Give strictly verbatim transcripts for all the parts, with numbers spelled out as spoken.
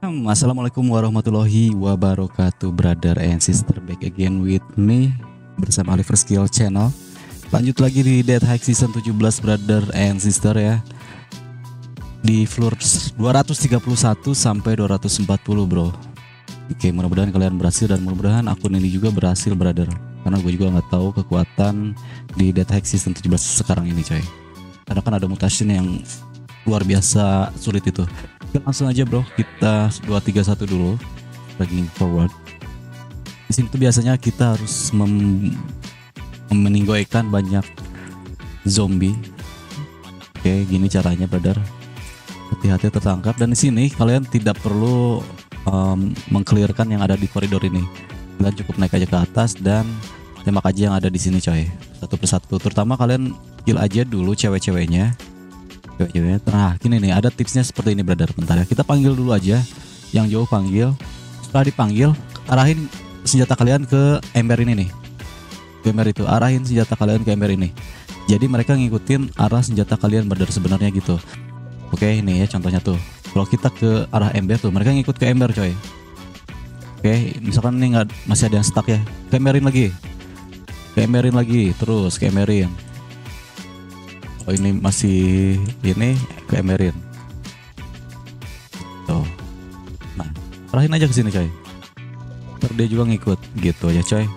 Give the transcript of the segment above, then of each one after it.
Assalamualaikum warahmatullahi wabarakatuh, brother and sister, back again with me bersama Oliver Skill Channel. Lanjut lagi di Dead High Season tujuh belas, brother and sister ya. Di floor dua ratus tiga puluh satu sampai dua ratus empat puluh, bro. Oke, mudah-mudahan kalian berhasil dan mudah-mudahan akun ini juga berhasil, brother. Karena gue juga nggak tahu kekuatan di Dead High Season tujuh belas sekarang ini, coy. Karena kan ada mutasi yang luar biasa sulit itu. Oke, langsung aja bro, kita dua tiga satu dulu, lagi forward. Di sini tuh biasanya kita harus mem meninggoikan banyak zombie. Oke, gini caranya, brother. Hati-hati tertangkap, dan di sini kalian tidak perlu um, mengclearkan yang ada di koridor ini. Kalian cukup naik aja ke atas dan tembak aja yang ada di sini, coy. Satu persatu. Terutama kalian kill aja dulu cewek-ceweknya. Nah, gini nih, ada tipsnya seperti ini, brother. Bentar ya, kita panggil dulu aja yang jauh, panggil. Setelah dipanggil, arahin senjata kalian ke ember ini nih. Ke ember itu, arahin senjata kalian ke ember ini. Jadi mereka ngikutin arah senjata kalian, brother, sebenarnya gitu. Oke, ini ya contohnya tuh. Kalau kita ke arah ember tuh, mereka ngikut ke ember, coy. Oke, misalkan ini nggak, masih ada yang stuck ya, ke emberin lagi. Ke emberin lagi, terus ke emberin. Oh, ini masih ini ke emberin. Tuh. Nah, arahin aja ke sini, coy. Ntar dia juga ngikut gitu ya, coy.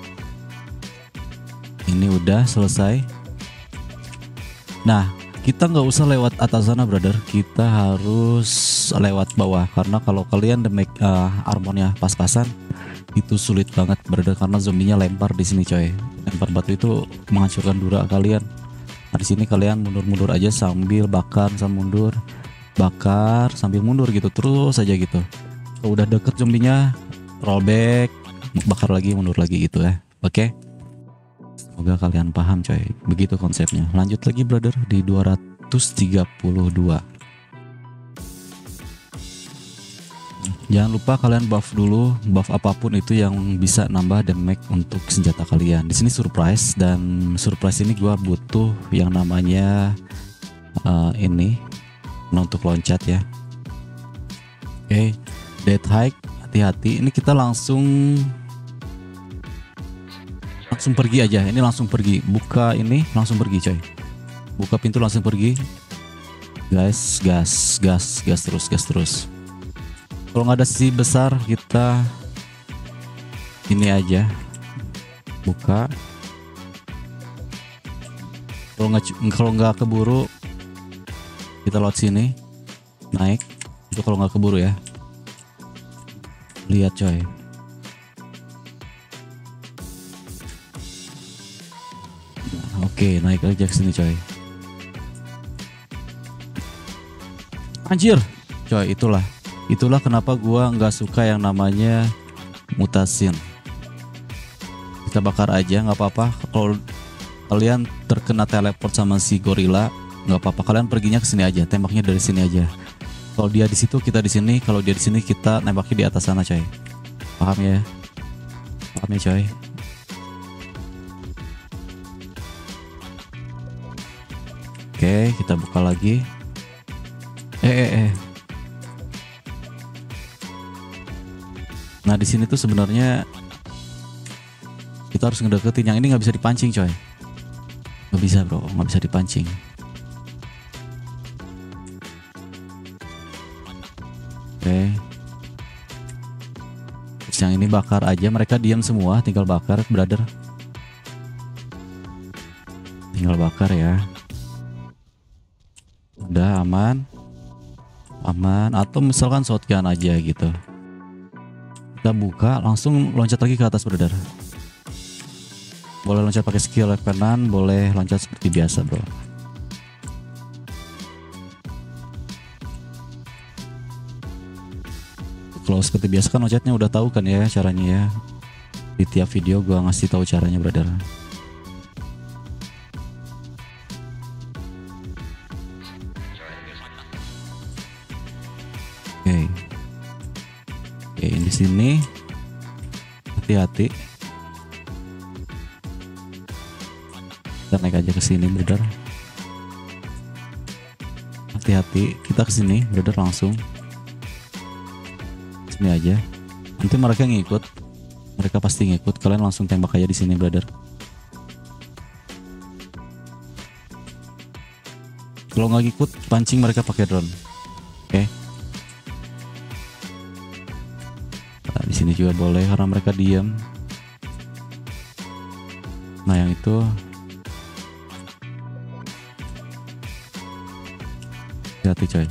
Ini udah selesai. Nah, kita nggak usah lewat atas sana, brother. Kita harus lewat bawah, karena kalau kalian damage uh, armornya pas-pasan itu sulit banget, brother, karena zombinya lempar di sini, coy. Lempar batu itu menghancurkan dura kalian. Nah, di sini kalian mundur-mundur aja sambil bakar, sambil mundur, bakar sambil mundur gitu, terus aja gitu. Kalau udah deket zombinya, rollback, bakar lagi, mundur lagi gitu ya. Oke. Semoga kalian paham, coy. Begitu konsepnya. Lanjut lagi, brother, di dua ratus tiga puluh dua. Jangan lupa kalian buff dulu, buff apapun itu yang bisa nambah damage untuk senjata kalian. Di sini surprise, dan surprise ini gua butuh yang namanya uh, ini nah, untuk loncat ya. Oke, okay. Dead High, hati-hati. Ini kita langsung langsung pergi aja. Ini langsung pergi. Buka ini, langsung pergi, coy. Buka pintu, langsung pergi. Guys, gas, gas, gas terus, gas terus. Kalau nggak ada sisi besar, kita ini aja buka. Kalau nggak kalau nggak keburu, kita lewat sini, naik. Itu kalau nggak keburu ya. Lihat, coy. Nah, oke, naik aja ke sini, coy. Anjir, coy, itulah. Itulah kenapa gua nggak suka yang namanya mutasin. Kita bakar aja, nggak apa-apa. Kalau kalian terkena teleport sama si gorila, nggak apa-apa. Kalian perginya ke sini aja, tembaknya dari sini aja. Kalau dia di situ, kita di sini. Kalau dia di sini, kita nembaknya di atas sana, coy. Paham ya? Paham ya, coy? Oke, kita buka lagi. Eh, eh, eh. Nah, di sini tuh sebenarnya kita harus ngedeketin yang ini, nggak bisa dipancing, coy. Nggak bisa, bro, nggak bisa dipancing. Oke. Terus yang ini bakar aja, mereka diam semua, tinggal bakar, brother. Tinggal bakar ya. Udah aman, aman. Atau misalkan shotgun aja gitu. Kita buka, langsung loncat lagi ke atas, brother. Boleh loncat pakai skill left kanan, boleh loncat seperti biasa, bro. Kalau seperti biasa kan loncatnya udah tahu kan ya caranya ya. Di tiap video gua ngasih tahu caranya, brother. Oke. Okay. Oke, di sini hati-hati. Kita naik aja ke sini, brother. Hati-hati, kita ke sini, brother, langsung. Ini aja. Nanti mereka ngikut. Mereka pasti ngikut. Kalian langsung tembak aja di sini, brother. Kalau nggak ngikut, pancing mereka pakai drone. Oke. Okay. Nah, di sini juga boleh karena mereka diam. Nah, yang itu hati coy.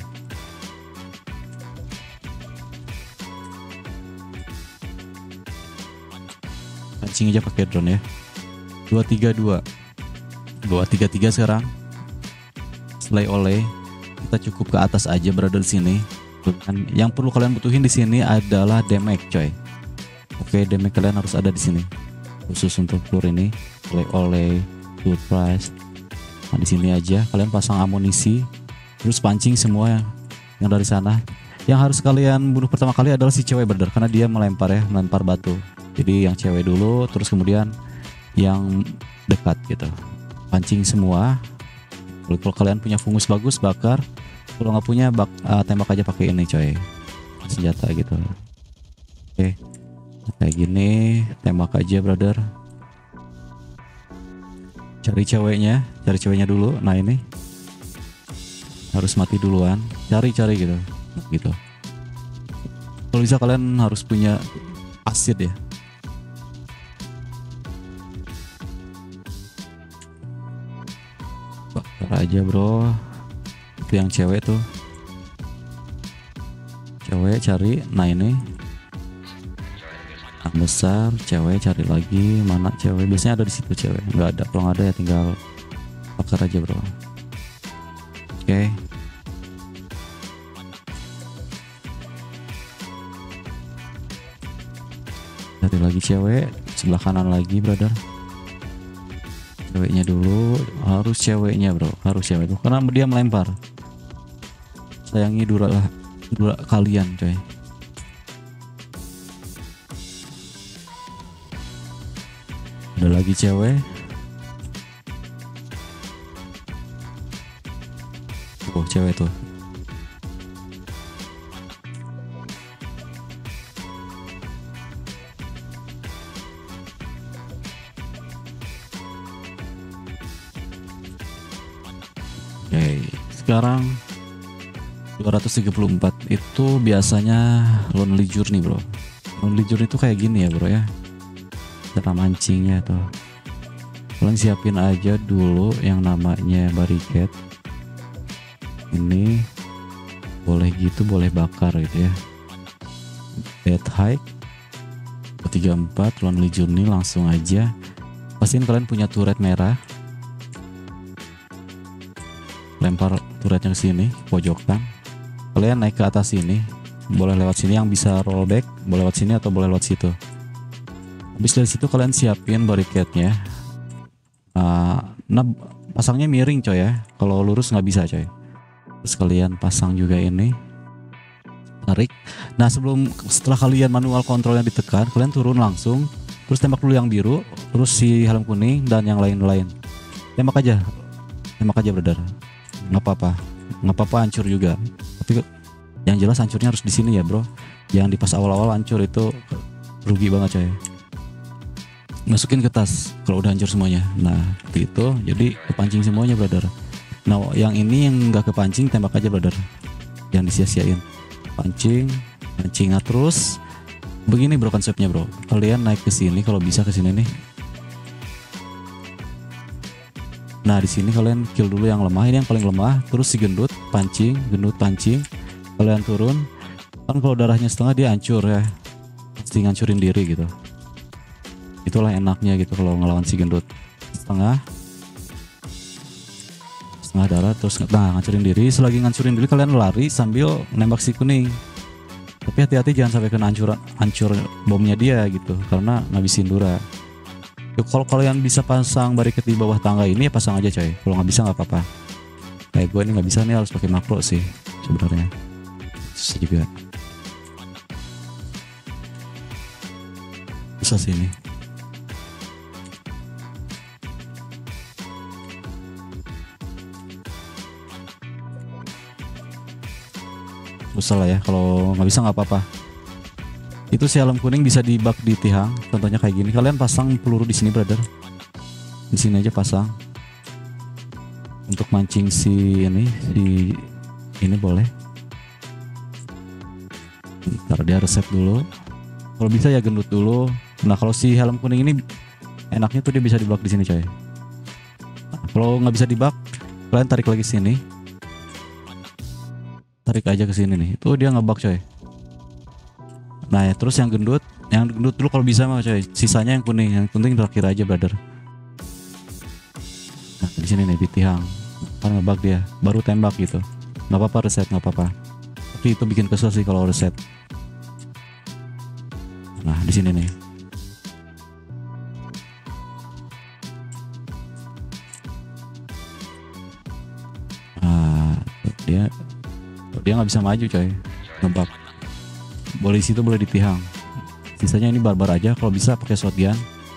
Pancing aja pakai drone ya. dua tiga dua. dua tiga tiga sekarang. Slay oleh. Kita cukup ke atas aja brother sini. Dan yang perlu kalian butuhin di sini adalah damage coy. Oke, damage kalian harus ada di sini. Khusus untuk floor ini, slay oleh, surprise. Nah, di sini aja kalian pasang amunisi. Terus pancing semua yang dari sana. Yang harus kalian bunuh pertama kali adalah si cewek brother, karena dia melempar ya, melempar batu. Jadi yang cewek dulu, terus kemudian yang dekat gitu. Pancing semua. Kalau kalian punya fungus bagus bakar. Kalau nggak punya bak, uh, tembak aja pakai ini coy, senjata gitu. Oke, kayak gini tembak aja brother. Cari ceweknya, cari ceweknya dulu. Nah ini harus mati duluan, cari-cari gitu gitu. Kalau bisa kalian harus punya asid ya. Bakar aja bro. Itu yang cewek tuh, cewek cari. Nah ini yang besar, cewek cari lagi. Mana cewek? Biasanya ada di situ cewek. Nggak ada. Kalau nggak ada ya tinggal bakar aja bro. Oke, okay. Cari lagi cewek, sebelah kanan lagi brother. Ceweknya dulu, harus ceweknya bro, harus cewek itu karena dia melempar. Sayangi dura lah, dura kalian coy. Ada lagi cewek. Oh cewek tuh. Oke, sekarang dua ratus tiga puluh empat itu biasanya lonely journey bro. Lonely journey itu kayak gini ya bro ya. Cara mancingnya tuh. Kalian siapin aja dulu yang namanya barricade. Ini boleh gitu, boleh bakar gitu ya. Dead hike dua tiga empat lonely journey, langsung aja pastiin kalian punya turret merah. Lempar turretnya ke sini, pojokan. Kalian naik ke atas sini, boleh lewat sini, yang bisa rollback boleh lewat sini atau boleh lewat situ. Habis dari situ kalian siapin barricade-nya. Nah, nah pasangnya miring coy ya. Kalau lurus nggak bisa coy. Terus kalian pasang juga ini, tarik. Nah sebelum setelah kalian manual kontrolnya ditekan, kalian turun langsung, terus tembak dulu yang biru, terus si helm kuning dan yang lain-lain. Tembak aja, tembak aja brother. Nggak apa-apa, nggak apa-apa hancur juga. Tapi yang jelas hancurnya harus di sini ya bro. Yang di pas awal-awal hancur itu rugi banget coy. Masukin ke tas kalau udah hancur semuanya. Nah seperti itu, jadi kepancing semuanya brother. Nah yang ini yang nggak kepancing tembak aja brother, yang disia-siain. Pancing, pancing. Nah terus begini bro konsepnya bro. Kalian naik ke sini kalau bisa, ke sini nih. Nah di sini kalian kill dulu yang lemah, ini yang paling lemah. Terus si gendut pancing, gendut pancing. Kalian turun. Kan kalau darahnya setengah dia hancur ya, pasti ngancurin diri gitu. Itulah enaknya gitu kalau ngelawan si gendut. Setengah setengah darah, terus nah ngancurin diri. Selagi ngancurin diri kalian lari sambil nembak si kuning. Tapi hati-hati jangan sampai kena hancuran, hancur bomnya dia gitu, karena ngabisin dura. Kalau kalian bisa pasang barricade di bawah tangga ini ya pasang aja coy. Kalau nggak bisa nggak apa-apa. Kayak gue ini nggak bisa nih, harus pakai makro sih sebenarnya. Susah juga. Susah sih ini. Susah lah ya, kalau nggak bisa nggak apa-apa. Itu si helm kuning bisa dibug di tiang. Contohnya kayak gini. Kalian pasang peluru di sini, brother. Di sini aja pasang. Untuk mancing si ini, si ini boleh. Ntar dia reset dulu. Kalau bisa ya gendut dulu. Nah, kalau si helm kuning ini enaknya tuh dia bisa dibug di sini, coy. Nah, kalau nggak bisa dibug, kalian tarik lagi sini. Tarik aja ke sini nih. Itu dia ngebug, coy. Nah, ya, terus yang gendut, yang gendut dulu kalau bisa mah, coy. Sisanya yang kuning, yang penting terakhir aja, brother. Nah, di sini nih di tiang. Kan ngebug dia, baru tembak gitu. Nggak apa-apa reset, nggak apa-apa. Tapi itu bikin kesel sih kalau reset. Nah, di sini nih. Nah, dia dia nggak bisa maju, coy. Ngebug. Boleh di situ, boleh di tiang. Sisanya ini barbar aja. Kalau bisa pakai shotgun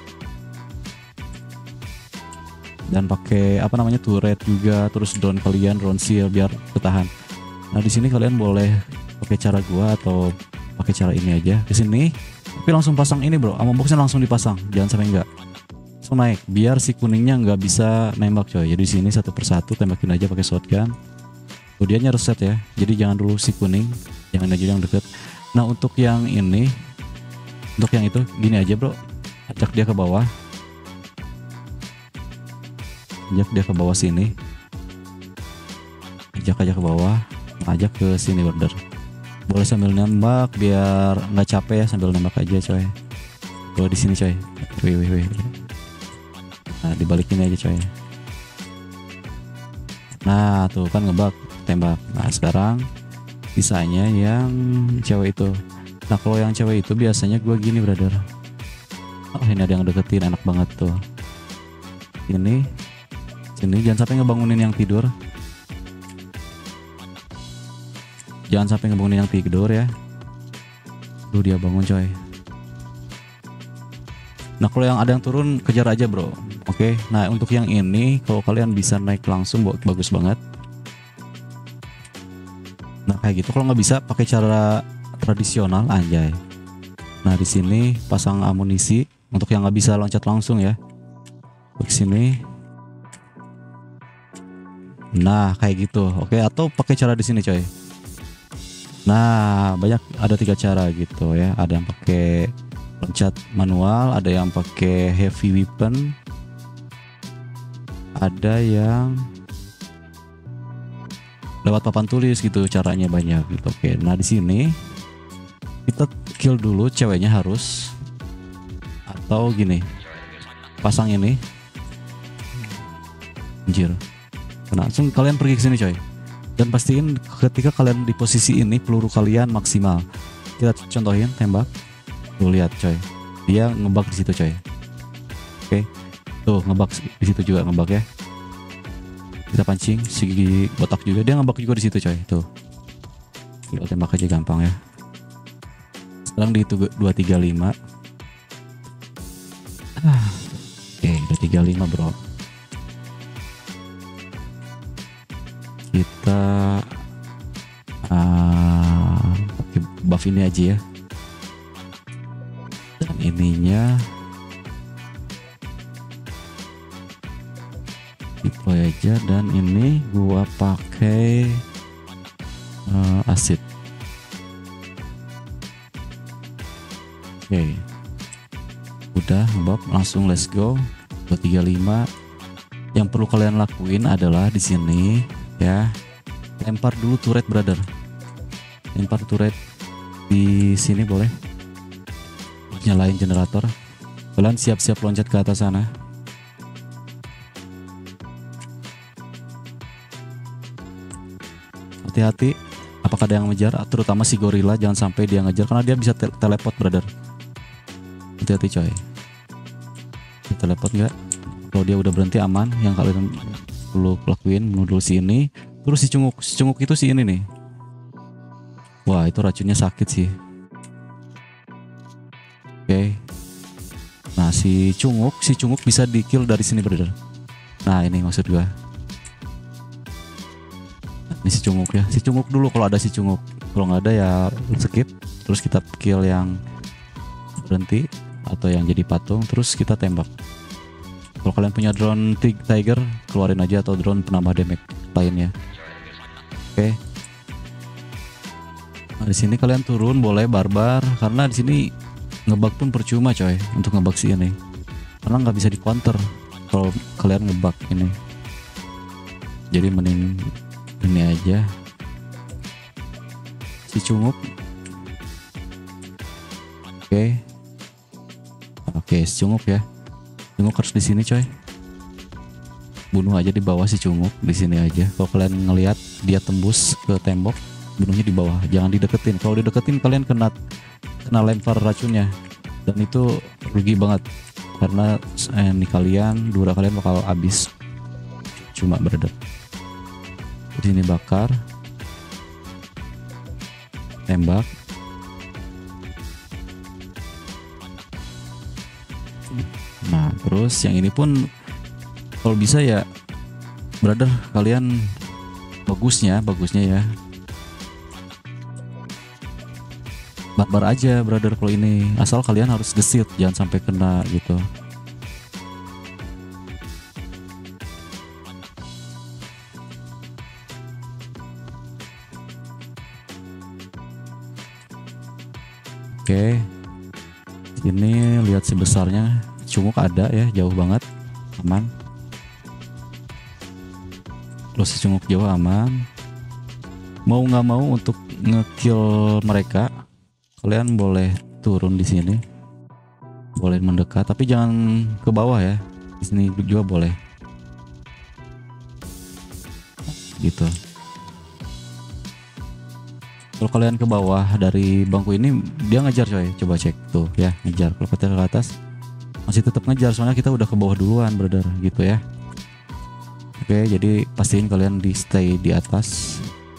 dan pakai apa namanya turret juga, terus drone kalian, drone seal biar ketahan. Nah, di sini kalian boleh pakai cara gua atau pakai cara ini aja ke sini. Tapi langsung pasang ini, bro. Ammo boxnya langsung dipasang. Jangan sampai enggak. Langsung naik biar si kuningnya nggak bisa nembak, coy. Jadi di sini satu persatu tembakin aja pakai shotgun. Kemudiannya reset ya. Jadi jangan dulu si kuning, jangan aja yang deket. Nah, untuk yang ini, untuk yang itu gini aja, bro. Ajak dia ke bawah. Ajak dia ke bawah sini. Ajak aja ke bawah. Ajak ke sini, brother. Boleh sambil nembak biar nggak capek ya, sambil nembak aja, coy. Tuh di sini, coy. Wih, wih, wih. Nah, dibalikin aja, coy. Nah, tuh kan ngebug, tembak. Nah, sekarang sisanya yang cewek itu. Nah, kalau yang cewek itu biasanya gue gini, brother. Oh, ini ada yang deketin, enak banget tuh. Ini, sini jangan sampai ngebangunin yang tidur. Jangan sampai ngebangunin yang tidur ya. Tuh dia bangun, coy. Nah, kalau yang ada yang turun kejar aja, bro. Oke. Nah, untuk yang ini kalau kalian bisa naik langsung, bagus banget. Nah, kayak gitu. Kalau nggak bisa pakai cara tradisional, anjay. Nah, di sini pasang amunisi untuk yang nggak bisa loncat langsung ya. Ke sini. Nah, kayak gitu. Oke, atau pakai cara di sini, coy. Nah, banyak, ada tiga cara gitu ya. Ada yang pakai loncat manual, ada yang pakai heavy weapon, ada yang lewat papan tulis gitu, caranya banyak gitu. Oke, nah di sini kita kill dulu ceweknya harus, atau gini, pasang ini, anjir. Nah, langsung kalian pergi ke sini, coy, dan pastiin ketika kalian di posisi ini peluru kalian maksimal. Kita contohin tembak, tuh lihat, coy, dia ngebug di situ, coy. Oke, tuh ngebug di situ juga, ngebug ya. Kita pancing si botak juga, dia ngebug juga di situ, coy. Tuh, kita tembak aja gampang ya. Sekarang di dua tiga lima. Ah, oke, dua tiga lima, bro. Kita uh, pakai buff ini aja ya. Dan ininya deploy aja, dan ini gua pakai uh, asid. Oke, okay. Udah ngebab, langsung let's go. Dua tiga lima. Yang perlu kalian lakuin adalah di sini ya, lempar dulu turret, brother. Lempar turret di sini boleh. Nyalain generator. Kalian siap-siap loncat ke atas sana. Hati-hati, apakah ada yang ngejar, terutama si gorila, jangan sampai dia ngejar karena dia bisa te teleport, brother. Hati-hati, coy. Dia teleport nggak? Kalau dia udah berhenti, aman. Yang kalian perlu lakuin, bunuh dulu si ini. Terus si cunguk, si cunguk itu si ini nih. Wah, itu racunnya sakit sih. Oke. Okay. Nah, si cunguk, si cunguk bisa di kill dari sini, brother. Nah, ini maksud gua. Ini si cunguk ya, si cunguk dulu kalau ada si cunguk. Kalau nggak ada ya skip. Terus kita kill yang berhenti atau yang jadi patung, terus kita tembak. Kalau kalian punya drone tiger, keluarin aja, atau drone penambah damage lainnya. Oke. Nah, di sini kalian turun boleh barbar, karena di sini ngebug pun percuma coy untuk ngebug si ini, karena nggak bisa di counter kalau kalian ngebug ini. Jadi mending ini aja si cunguk. Oke, oke si cunguk ya. Cunguk harus di sini coy. Bunuh aja di bawah si cunguk, di sini aja. Kalau kalian ngelihat dia tembus ke tembok, bunuhnya di bawah, jangan dideketin. Kalau dideketin kalian kena kena lempar racunnya, dan itu rugi banget karena eh, ini kalian dura kalian bakal habis cuma brother. Di sini bakar, tembak. Nah terus yang ini pun kalau bisa ya brother, kalian bagusnya bagusnya ya barbar aja brother. Kalau ini asal kalian harus gesit, jangan sampai kena gitu. Oke, ini lihat si besarnya, cunguk ada ya, jauh banget, aman. Terus si cunguk jauh aman. Mau nggak mau untuk ngekill mereka, kalian boleh turun di sini, boleh mendekat, tapi jangan ke bawah ya. Di sini juga boleh, gitu. Kalau kalian ke bawah dari bangku ini, dia ngejar coy, coba cek tuh ya, ngejar. Kalau kita ke atas masih tetap ngejar, soalnya kita udah ke bawah duluan brother, gitu ya. Oke, jadi pastiin kalian di stay di atas.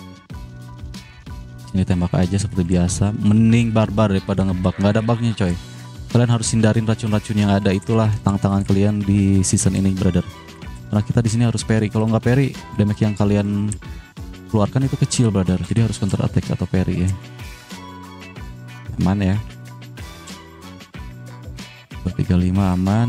Ini tembak aja seperti biasa, mending barbar daripada ngebug. Nggak ada bugnya coy, kalian harus hindarin racun-racun yang ada. Itulah tantangan kalian di season ini brother, karena kita di sini harus parry. Kalau nggak parry, damage yang kalian keluarkan itu kecil brother, jadi harus counter attack atau parry ya. Aman ya, dua tiga lima aman.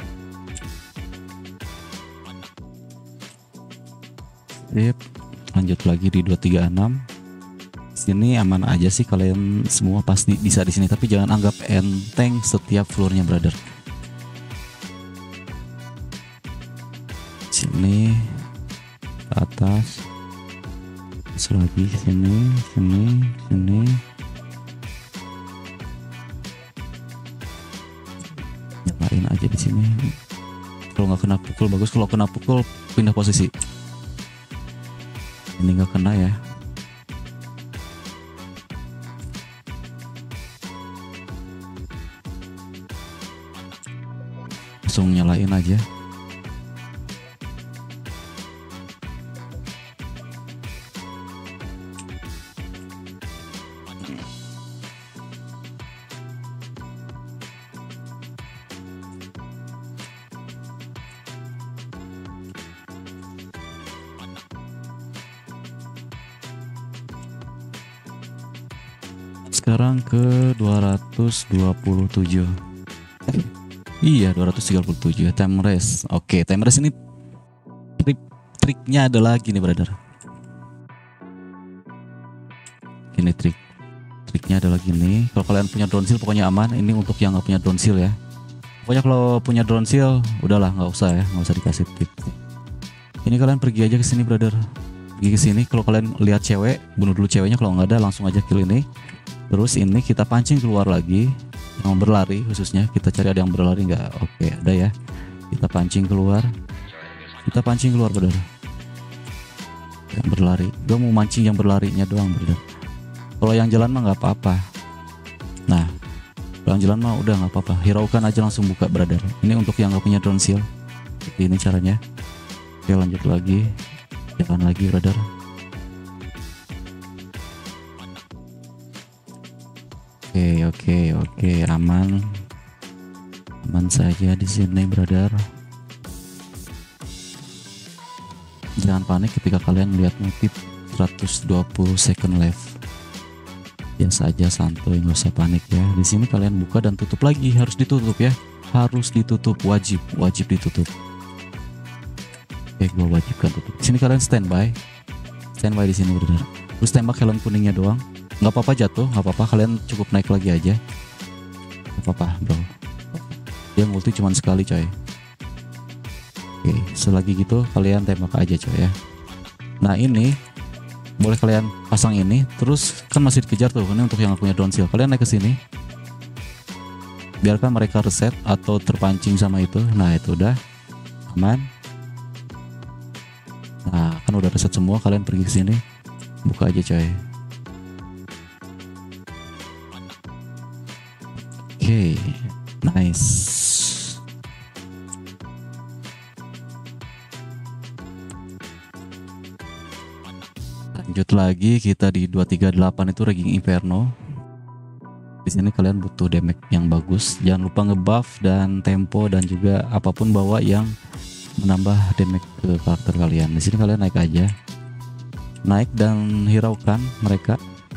Sip, lanjut lagi di dua tiga enam. Sini aman aja sih, kalian semua pasti bisa di sini, tapi jangan anggap enteng setiap floornya brother. Sini ke atas, terus lagi sini, sini, sini. Nyalain aja di sini. Kalau nggak kena pukul bagus, kalau kena pukul pindah posisi. Ini nggak kena ya. Langsung nyalain aja. Sekarang ke dua ratus dua puluh tujuh. Iya, dua ratus tiga puluh tujuh time race. Oke, time race ini trik triknya adalah gini brother. Gini trik. Triknya adalah gini. Kalau kalian punya drone shield pokoknya aman. Ini untuk yang nggak punya drone shield ya. Pokoknya kalau punya drone shield udahlah nggak usah ya, nggak usah dikasih tip. Ini kalian pergi aja ke sini brother. Pergi ke sini. Kalau kalian lihat cewek, bunuh dulu ceweknya. Kalau nggak ada langsung aja kill ini. Terus ini kita pancing keluar lagi, yang berlari khususnya, kita cari ada yang berlari nggak? Oke, ada ya. Kita pancing keluar, kita pancing keluar brother. Yang berlari, gue mau mancing yang berlarinya doang brother. Kalau yang jalan mah nggak apa-apa. Nah, kalau yang jalan mah udah nggak apa-apa. Hiraukan aja langsung buka brother. Ini untuk yang nggak punya drone shield. Jadi ini caranya. Oke, lanjut lagi, jalan lagi brother. Oke oke oke aman, aman saja di sini brother. Jangan panik ketika kalian lihat notif seratus dua puluh second left. Biasa aja, santuy, nggak usah panik ya. Di sini kalian buka dan tutup lagi, harus ditutup ya, harus ditutup, wajib wajib ditutup. Oke, gue wajibkan tutup. Di sini kalian standby, standby di sini benar. Terus tembak helm kuningnya doang, nggak apa-apa jatuh, nggak apa-apa, kalian cukup naik lagi aja, nggak apa-apa bro. Dia multi cuman sekali coy. Oke, selagi gitu kalian tembak aja coy ya. Nah ini boleh kalian pasang ini, terus kan masih dikejar tuh, ini untuk yang punya downsill. Kalian naik ke sini, biarkan mereka reset atau terpancing sama itu. Nah itu udah aman. Nah kan udah reset semua, kalian pergi ke sini, buka aja coy. Oke, okay, nice. Lanjut lagi, kita di dua tiga delapan itu Raging Inferno. Di sini kalian butuh damage yang bagus. Jangan lupa ngebuff dan tempo dan juga apapun bawa yang menambah damage ke karakter kalian. Di sini kalian naik aja, naik dan hiraukan mereka.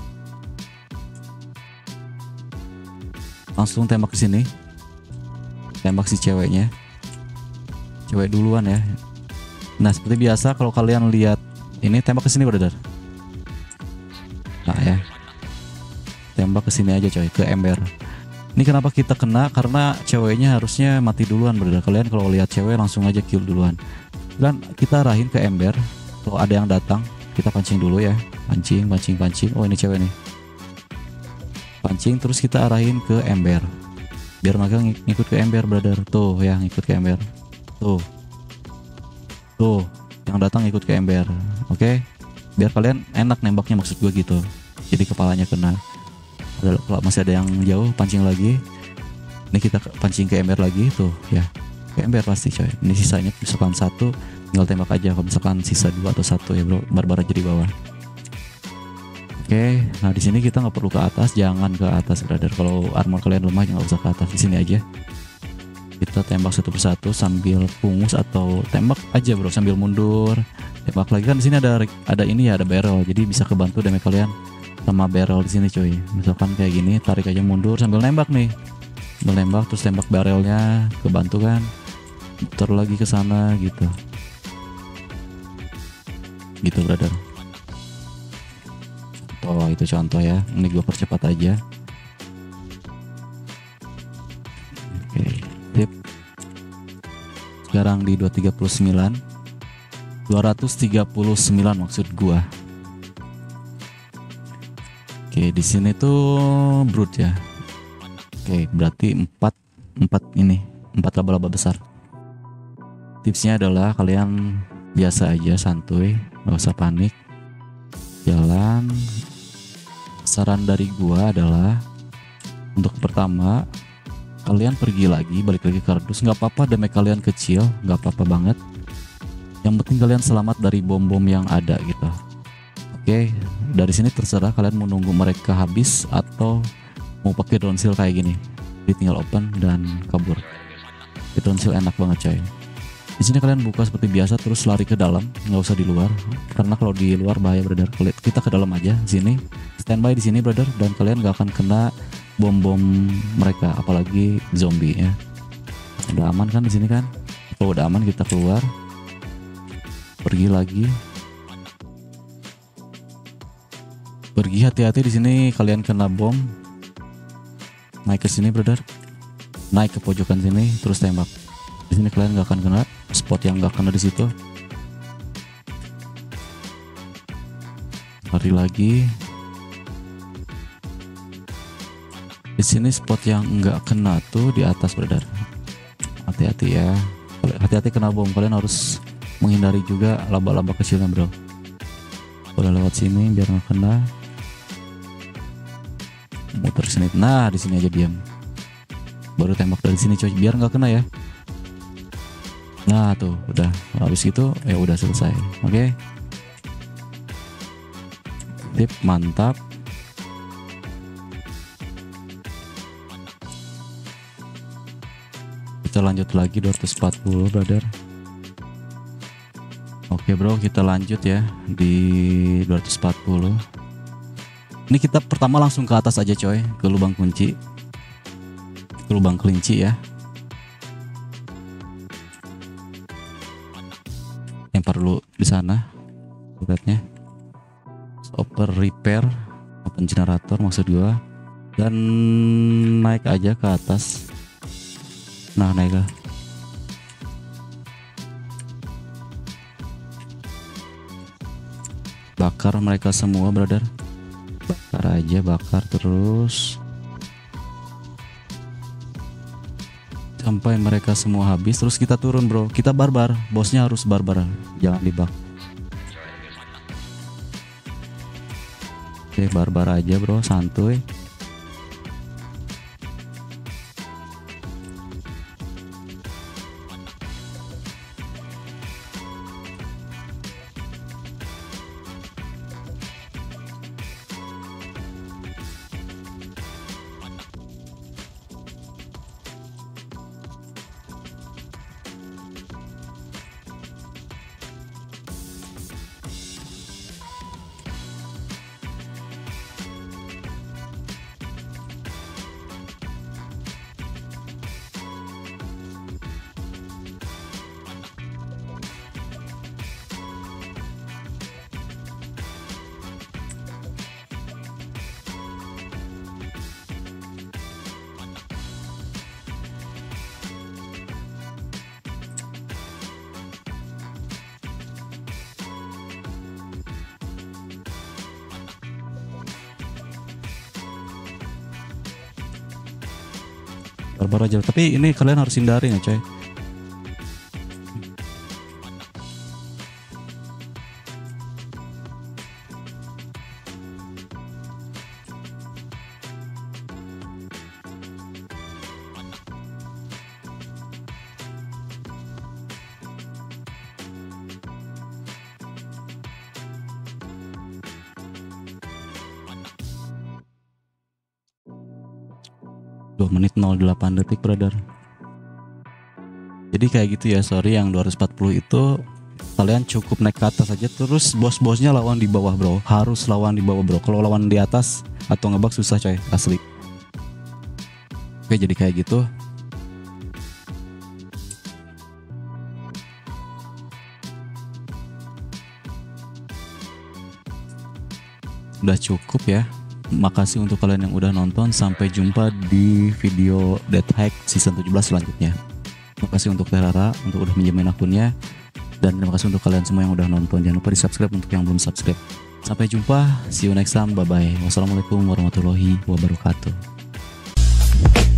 Langsung tembak ke sini, tembak si ceweknya, cewek duluan ya. Nah seperti biasa kalau kalian lihat ini, tembak ke sini brother. Nah ya, tembak ke sini aja coy, ke ember. Ini kenapa kita kena, karena ceweknya harusnya mati duluan brother. Kalian kalau lihat cewek langsung aja kill duluan. Dan kita arahin ke ember. Kalau ada yang datang, kita pancing dulu ya, pancing pancing pancing. Oh ini cewek nih, pancing, terus kita arahin ke ember biar mereka ng ngikut ke ember brother. Tuh ya, ngikut ke ember. Tuh tuh yang datang ikut ke ember. Oke, okay? Biar kalian enak nembaknya, maksud gue gitu. Jadi kepalanya kena. Kalau masih ada yang jauh, pancing lagi. Ini kita pancing ke ember lagi tuh ya, ke ember pasti coy. Ini sisanya misalkan satu, tinggal tembak aja. Kalau misalkan sisa dua atau satu ya bro, barbar aja di bawah. Oke, nah di sini kita nggak perlu ke atas, jangan ke atas brother. Kalau armor kalian lemah nggak usah ke atas, di sini aja. Kita tembak satu persatu sambil pungus atau tembak aja bro, sambil mundur. Tembak lagi, kan di sini ada ada ini ya, ada barrel, jadi bisa kebantu damage kalian sama barrel di sini cuy. Misalkan kayak gini, tarik aja mundur sambil nembak nih, sambil nembak terus tembak barrelnya, kebantu kan. Muter lagi ke sana gitu, gitu brother. Oh itu contoh ya, ini gue percepat aja. Oke, tip. Sekarang di dua tiga sembilan, dua tiga sembilan maksud gua. Oke, di sini tuh brute ya. Oke, berarti empat empat ini, empat laba-laba besar. Tipsnya adalah kalian biasa aja, santuy, nggak usah panik, jalan. Saran dari gua adalah untuk pertama, kalian pergi lagi, balik lagi ke kardus. Nggak apa-apa damage kalian kecil, nggak apa-apa banget. Yang penting kalian selamat dari bom-bom yang ada gitu. Oke, dari sini terserah kalian mau nunggu mereka habis atau mau pakai downsill kayak gini. Jadi tinggal open dan kabur. Di downsill enak banget coy. Di sini kalian buka seperti biasa, terus lari ke dalam, nggak usah di luar. Karena kalau di luar bahaya brother. Kita ke dalam aja, sini standby di sini brother, dan kalian nggak akan kena bom-bom mereka, apalagi zombie ya. Udah aman kan di sini kan? Kalau udah aman kita keluar, pergi lagi, pergi, hati-hati di sini kalian kena bom. Naik ke sini brother, naik ke pojokan sini, terus tembak. Di sini kalian nggak akan kena spot yang nggak kena di situ. Lari lagi. Di sini spot yang nggak kena tuh di atas brother. Hati-hati ya, hati-hati kena bom. Kalian harus menghindari juga laba-laba kecilnya bro. Boleh lewat sini biar nggak kena. Muter sini. Nah di sini aja diam. Baru tembak dari sini coy, biar nggak kena ya. Nah tuh udah, habis itu ya udah selesai. Oke, tip mantap. Kita lanjut lagi dua ratus empat puluh brother. Oke bro, kita lanjut ya di dua ratus empat puluh. Ini kita pertama langsung ke atas aja coy, ke lubang kunci, ke lubang kelinci ya. Lempar dulu di sana, bulatnya. Oper repair, open generator maksud gua, dan naik aja ke atas. Nah naik lah. Bakar mereka semua brother, bakar aja, bakar terus sampai mereka semua habis. Terus kita turun bro, kita barbar, bosnya harus barbar, jangan dibak. Oke barbar aja bro, santuy. Barbar aja, tapi ini kalian harus hindarin ya coy. dua menit nol delapan detik brother. Jadi kayak gitu ya, sorry yang dua ratus empat puluh itu kalian cukup naik ke atas aja, terus bos-bosnya lawan di bawah bro, harus lawan di bawah bro. Kalau lawan di atas atau ngebug susah coy, asli. Oke jadi kayak gitu. Udah cukup ya. Makasih untuk kalian yang udah nonton. Sampai jumpa di video Dead Hack season tujuh belas selanjutnya. Terima kasih untuk Terara untuk udah minjemin akunnya. Dan terima kasih untuk kalian semua yang udah nonton. Jangan lupa di subscribe untuk yang belum subscribe. Sampai jumpa. See you next time. Bye bye. Wassalamualaikum warahmatullahi wabarakatuh.